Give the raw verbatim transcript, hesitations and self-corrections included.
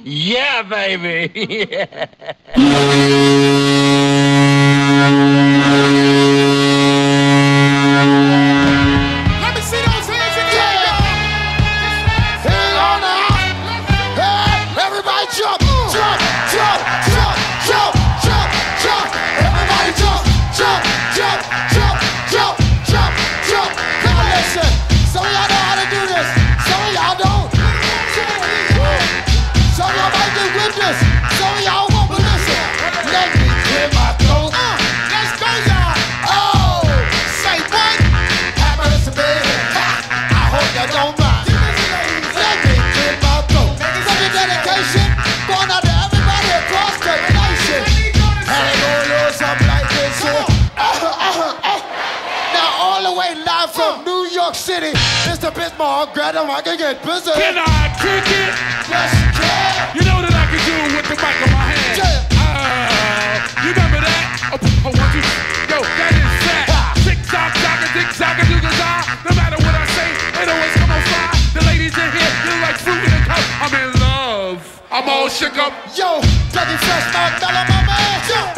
Yeah, baby. Yeah. Let me see those hands in the air. Hang on now. Hey, everybody jump, jump, jump, jump, jump, jump, jump. Everybody jump, jump, jump, jump, jump, jump, jump. Now listen, some of y'all know how to do this. Some of y'all don't. Some of y'all might get with this. Some of y'all won't, but listen. Let me clear my throat. Uh, let's go, y'all. Oh, say what? Happiness to me. I hope you don't mind. Let me clear my throat. Such a dedication going out to everybody across the nation. And it gonna do something like this here. Uh, uh, uh. Now all the way live from New York City, Mister Bismarck, grab them, I can get busy. Can I kick it? Yes, you can. You know that I can do it with the mic in my hand. Yeah. Uh, you remember that? Oh, oh, one, two, yo, that is that. Tick tock, tock, a tick tock, a do the No matter what I say, it always come on fire. The ladies in here, they're like fruit in a cup. I'm in love. I'm all shook up. Yo, Dougie Fresh, Mark Mello, my man. Yo.